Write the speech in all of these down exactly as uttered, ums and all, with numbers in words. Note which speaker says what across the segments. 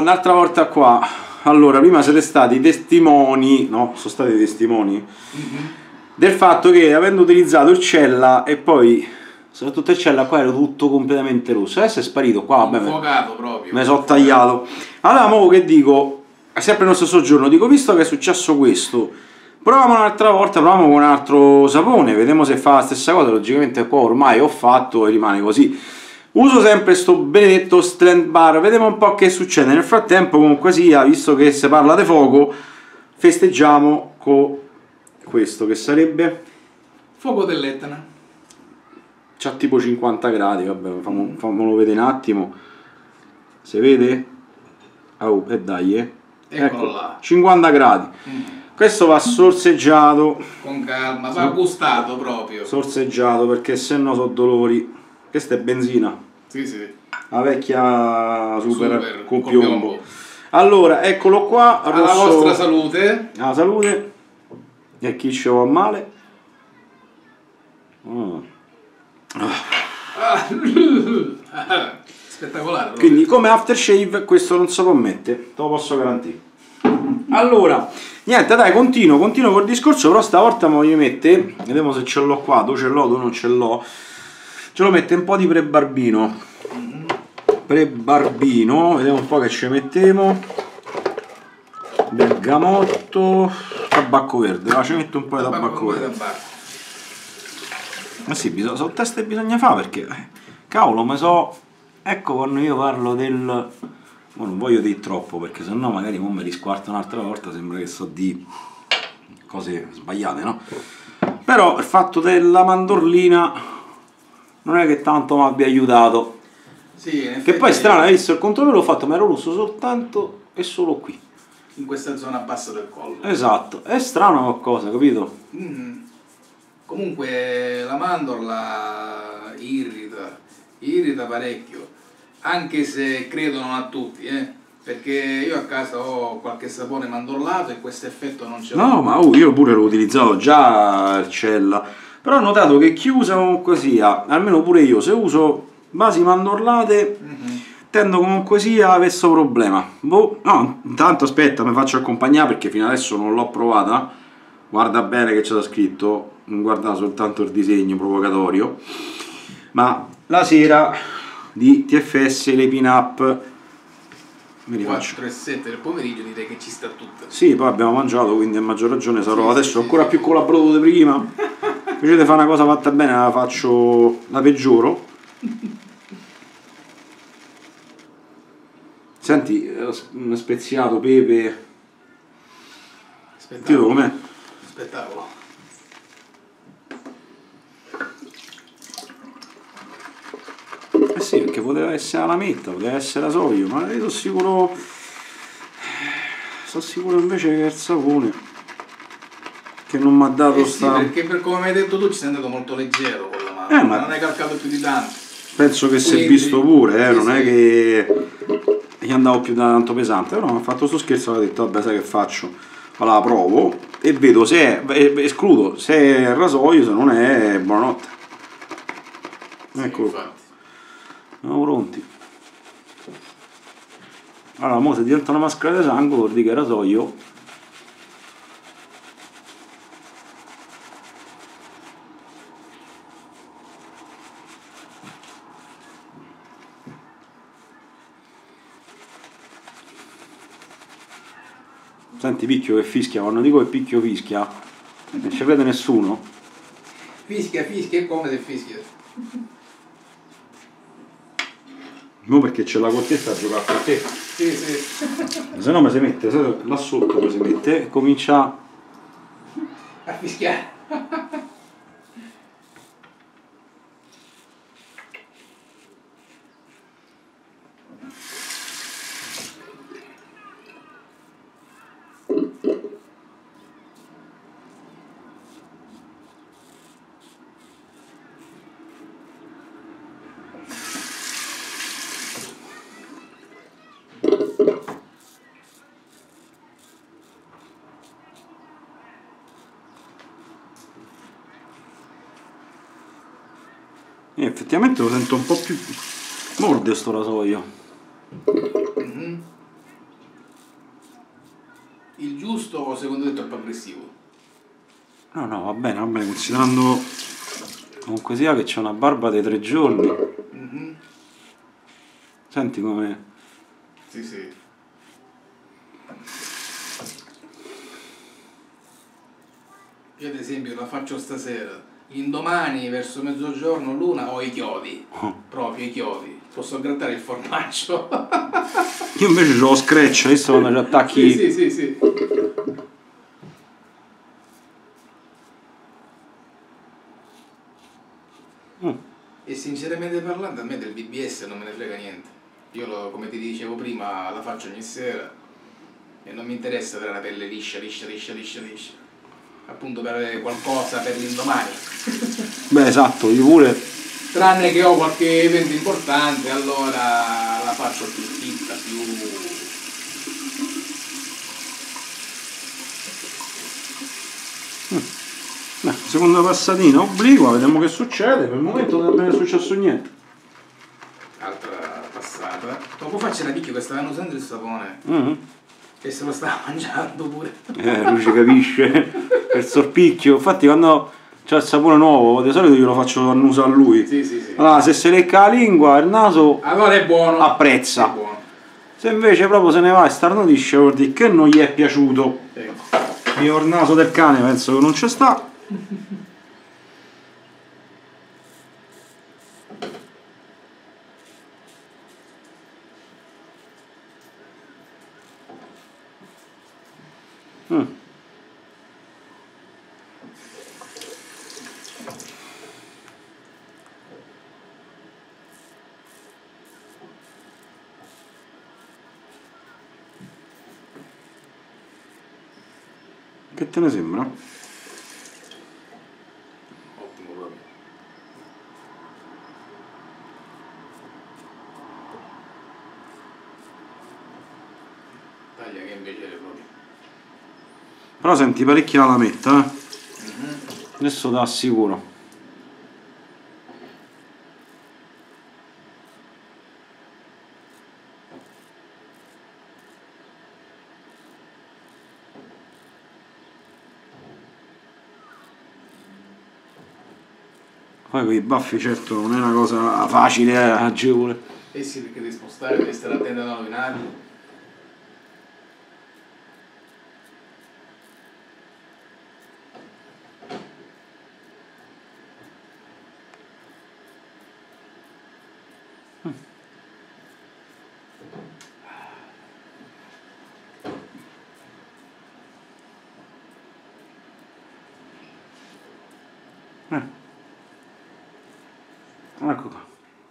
Speaker 1: l'altra volta qua, allora, prima siete stati testimoni, no? Sono stati testimoni mm-hmm. del fatto che avendo utilizzato il cella e poi, soprattutto il cella qua era tutto completamente rosso, adesso è sparito qua, vabbè,
Speaker 2: infuocato proprio.
Speaker 1: Me sono tagliato. Allora, mo che dico, sempre nello stesso giorno, dico, visto che è successo questo, proviamo un'altra volta, proviamo con un altro sapone, vediamo se fa la stessa cosa, logicamente qua ormai ho fatto e rimane così. Uso sempre sto benedetto Strand Bar, vediamo un po' che succede. Nel frattempo, comunque sia, visto che si parla di fuoco, festeggiamo con questo, che sarebbe...
Speaker 2: Fuoco dell'Etna.
Speaker 1: C'ha tipo cinquanta gradi, vabbè, famo, fammelo vedere un attimo. Si vede? Oh, e dai, eh.
Speaker 2: Eccolo
Speaker 1: Ecco,
Speaker 2: là.
Speaker 1: cinquanta gradi. Mm. Questo va sorseggiato.
Speaker 2: Con calma, va gustato proprio.
Speaker 1: Sorseggiato, perché se no so dolori. Questa è benzina.
Speaker 2: Sì, sì.
Speaker 1: La vecchia super,
Speaker 2: super
Speaker 1: con
Speaker 2: con
Speaker 1: piombo.
Speaker 2: piombo.
Speaker 1: Allora, eccolo qua.
Speaker 2: Alla
Speaker 1: rosso...
Speaker 2: vostra salute.
Speaker 1: Alla salute. E chi ci va male. Oh.
Speaker 2: Ah. Spettacolare proprio.
Speaker 1: Quindi come aftershave questo non si può mettere, te lo posso garantire. Allora, niente, dai, continuo, continuo col discorso, però stavolta mi voglio mettere, vediamo se ce l'ho qua, tu ce l'ho, tu non ce l'ho. Ce lo mette un po' di prebarbino. Prebarbino, vediamo un po' che ci mettiamo. Bergamotto, tabacco verde, no, ci metto un po' di tabacco, tabacco verde. Ma sì, bisogna, sono teste bisogna fare perché, cavolo, ma so, ecco quando io parlo del, oh, non voglio dire troppo perché sennò magari mo mi risquarto un'altra volta, sembra che so di cose sbagliate, no? Però il fatto della mandorlina non è che tanto mi abbia aiutato.
Speaker 2: Sì,
Speaker 1: che poi è strano, hai visto il controllo l'ho fatto, ma ero rosso soltanto e solo qui.
Speaker 2: In questa zona bassa del collo.
Speaker 1: Esatto, è strano qualcosa, capito?
Speaker 2: Mm. Comunque la mandorla irrita, irrita parecchio, anche se credo non a tutti, eh? Perché io a casa ho qualche sapone mandorlato e questo effetto non ce l'ho.
Speaker 1: No, ma oh, io pure l'ho utilizzato già il cella. Però ho notato che chi usa comunque sia, almeno pure io, se uso basi mandorlate, mm-hmm. tendo comunque sia a avere questo problema. Boh, no, intanto aspetta, mi faccio accompagnare perché fino adesso non l'ho provata. Guarda bene che c'è scritto, non guarda soltanto il disegno provocatorio. Ma la sera di T F S, le pin-up, mi rifaccio.
Speaker 2: quattro e sette del pomeriggio direi che ci sta tutta.
Speaker 1: Sì, poi abbiamo mangiato, quindi a maggior ragione sarò
Speaker 2: sì,
Speaker 1: adesso
Speaker 2: sì,
Speaker 1: ancora
Speaker 2: sì,
Speaker 1: più
Speaker 2: sì.
Speaker 1: collaborato di prima. Invece di fare una cosa fatta bene la faccio, la peggioro. Senti, un speziato, pepe.
Speaker 2: Spettacolo.
Speaker 1: Com'è?
Speaker 2: Spettacolo.
Speaker 1: Eh sì, perché poteva essere la lametta, poteva essere la soia, ma io sono sicuro. Sono sicuro invece che è il sapone che non mi ha dato
Speaker 2: eh
Speaker 1: sta...
Speaker 2: sì, perché per come mi hai detto tu ci sei andato molto leggero con la mano,
Speaker 1: eh, ma
Speaker 2: non hai calcato più di tanto.
Speaker 1: Penso che si è
Speaker 2: Quindi...
Speaker 1: visto pure, eh,
Speaker 2: sì,
Speaker 1: non
Speaker 2: sì.
Speaker 1: è che gli andavo più da tanto pesante, però mi ha fatto sto scherzo e ho detto vabbè sai che faccio, allora la provo e vedo se è, escludo, se è rasoio, se non è buonanotte.
Speaker 2: Sì,
Speaker 1: Eccolo,
Speaker 2: infatti.
Speaker 1: siamo pronti. Allora, mo se diventa una maschera di sangue vuol dire che è rasoio. Senti Picchio che fischia, quando dico che Picchio fischia, non ci vede nessuno.
Speaker 2: Fischia, fischia, e come se fischia?
Speaker 1: No, perché c'è la cortetta a giocare con te.
Speaker 2: Sì, sì.
Speaker 1: Se no mi si mette, se là sotto mi si mette e comincia
Speaker 2: a fischiare.
Speaker 1: E effettivamente lo sento un po' più morde sto rasoio.
Speaker 2: Mm-hmm. giusto o secondo te è troppo aggressivo?
Speaker 1: No, no, va bene, va bene, considerando comunque sia che c'è una barba dei tre giorni.
Speaker 2: Mm-hmm.
Speaker 1: Senti come...
Speaker 2: Sì, sì. Io ad esempio la faccio stasera, indomani verso mezzogiorno l'una ho i chiodi,
Speaker 1: Oh.
Speaker 2: proprio i chiodi, posso grattare il formaggio.
Speaker 1: Io invece ce l'ho scratch, visto quando ci attacchi...
Speaker 2: Sì, sì, sì, sì.
Speaker 1: Mm.
Speaker 2: E sinceramente parlando a me del B B S non me ne frega niente. Io lo, come ti dicevo prima, la faccio ogni sera e non mi interessa avere la pelle liscia, liscia, liscia, liscia, liscia. Appunto per avere qualcosa per l'indomani.
Speaker 1: Beh, esatto, io pure...
Speaker 2: Tranne che ho qualche evento importante, allora la faccio più fitta, più...
Speaker 1: Beh, seconda passatina obliqua, vediamo che succede. Per il momento non è successo niente.
Speaker 2: Altra passata. Dopo faccio la picchio che stavano usando il sapone
Speaker 1: Mm.
Speaker 2: e se lo stava mangiando pure.
Speaker 1: Eh, lui ci capisce. Per sorpicchio. Infatti quando c'è il sapone nuovo, di solito glielo faccio annusare a lui.
Speaker 2: Sì, sì, sì.
Speaker 1: Allora, se si lecca la lingua, il naso
Speaker 2: Allora è buono.
Speaker 1: apprezza.
Speaker 2: È buono.
Speaker 1: Se invece proprio se ne va e starnutisce, vuol dire che non gli è piaciuto.
Speaker 2: Ecco.
Speaker 1: Io il naso del cane penso che non ci sta. Mm. Che te ne sembra?
Speaker 2: Ottimo proprio. Taglia che invece è proprio.
Speaker 1: Però senti parecchia la lametta, eh?
Speaker 2: Mm-hmm.
Speaker 1: Adesso ti assicuro. Poi con i baffi certo non è una cosa facile, eh, agevole.
Speaker 2: Eh sì, perché devi spostare, devi stare attento a non rovinarli.
Speaker 1: Eh. Ecco qua.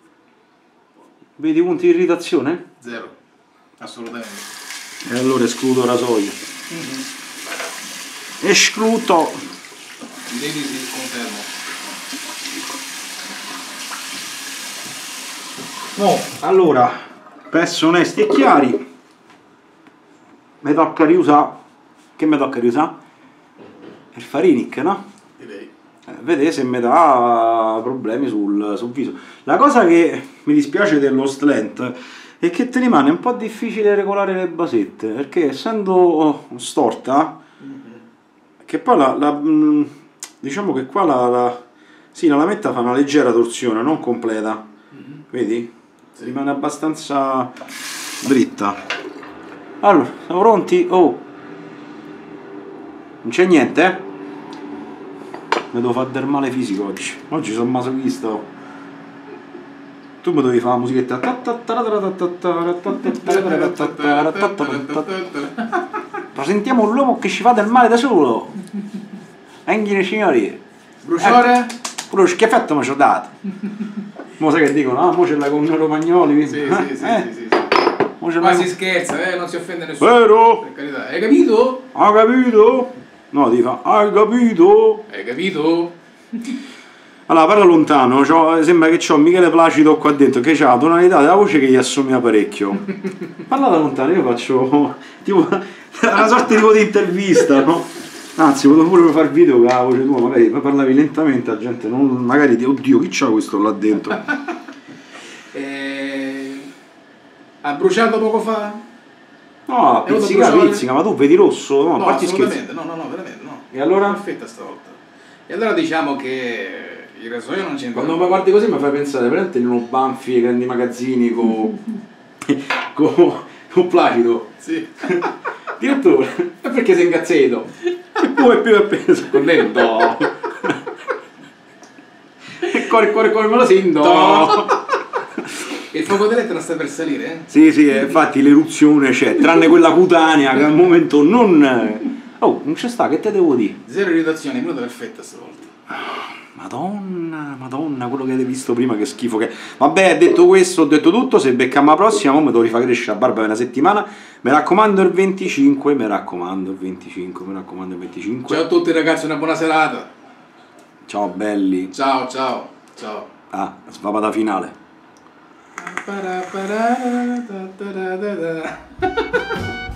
Speaker 1: Vedi punti di irritazione?
Speaker 2: Zero. Assolutamente.
Speaker 1: E allora escludo rasoio.
Speaker 2: Mm-hmm.
Speaker 1: Escludo!
Speaker 2: Direi di sì, confermo.
Speaker 1: No, allora, per essere onesti e chiari, mi tocca riusare. Che mi tocca riusare? Il Farinic, no?
Speaker 2: Direi.
Speaker 1: Eh, vedete se mi dà problemi sul, sul viso. La cosa che mi dispiace dello slant è che ti rimane un po' difficile regolare le basette, perché essendo storta, che poi la, la diciamo che qua la, la sì, la lametta fa una leggera torsione, non completa,
Speaker 2: Mm-hmm.
Speaker 1: vedi? Rimane abbastanza dritta. Allora, siamo pronti? Oh, non c'è niente, eh? Mi devo fare del male fisico oggi. Oggi sono masochista. Oh. Tu mi devi fare la musichetta. Presentiamo l'uomo che ci fa del male da solo. Enghine signori.
Speaker 2: Bruciore?
Speaker 1: Pure lo schiaffetto mi ci ho dato. Mo sai che dicono? Ah, mo ce l'hai con i romagnoli.
Speaker 2: Sì,
Speaker 1: eh?
Speaker 2: sì, sì,
Speaker 1: eh?
Speaker 2: sì, sì, sì.
Speaker 1: Mo ce
Speaker 2: Ma
Speaker 1: l'hai
Speaker 2: si scherza, eh, non si offende nessuno.
Speaker 1: Vero?
Speaker 2: Per carità. Hai capito?
Speaker 1: Hai capito? No, ti fa, hai capito?
Speaker 2: Hai capito?
Speaker 1: Allora, parla lontano, c'ho- sembra che c'ho Michele Placido qua dentro, che ha la tonalità della voce che gli assomiglia parecchio. Parla da lontano, io faccio tipo una sorta tipo di intervista, no? Anzi, volevo pure fare video con la voce tua, magari parlavi lentamente, la gente non, magari di oddio, chi c'ha questo là dentro?
Speaker 2: Eh, ha bruciato poco fa?
Speaker 1: No,
Speaker 2: È avuto
Speaker 1: pizzica,
Speaker 2: bruciore?
Speaker 1: pizzica, ma tu vedi rosso? No,
Speaker 2: No,
Speaker 1: a parte scherzi.
Speaker 2: assolutamente, no, no, no, veramente no.
Speaker 1: E allora?
Speaker 2: Perfetta stavolta. E allora diciamo che il rasoio non c'entra.
Speaker 1: Quando mi guardi così mi fai pensare, veramente in uno Banfi ai grandi magazzini con... con... con Placido.
Speaker 2: Sì.
Speaker 1: Direttore, è perché sei ingazzato? E poi più è peso, contento. E cuore, cuore, cuore, me lo sento.
Speaker 2: Il fuoco d'elettro sta per salire, eh?
Speaker 1: Sì, sì, infatti l'eruzione c'è, tranne quella cutanea che al momento non... Oh, non c'è sta, che te devo dire?
Speaker 2: Zero irritazione, minuto perfetta stavolta.
Speaker 1: Madonna, madonna, quello che avete visto prima, che schifo che... Vabbè, detto questo, ho detto tutto, se becchiamo la prossima, mo mi devo rifare crescere la barba per una settimana. Mi raccomando il venticinque, mi raccomando il venticinque, mi raccomando il venticinque.
Speaker 2: Ciao a tutti ragazzi, una buona serata.
Speaker 1: Ciao belli.
Speaker 2: Ciao, ciao, ciao.
Speaker 1: Ah, svapata finale.
Speaker 2: Para, para, da, da, da, da, da.